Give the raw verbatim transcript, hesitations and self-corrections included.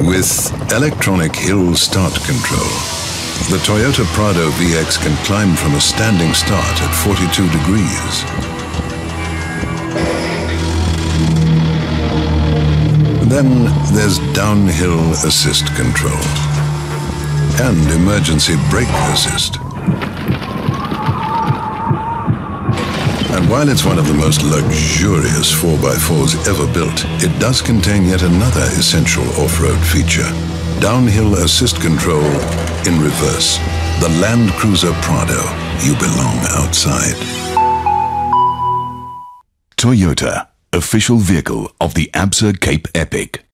With electronic hill start control, the Toyota Prado V X can climb from a standing start at forty-two degrees. Then there's downhill assist control and emergency brake assist. And while it's one of the most luxurious four by fours ever built, it does contain yet another essential off-road feature: downhill assist control in reverse. The Land Cruiser Prado. You belong outside. Toyota, official vehicle of the Absa Cape Epic.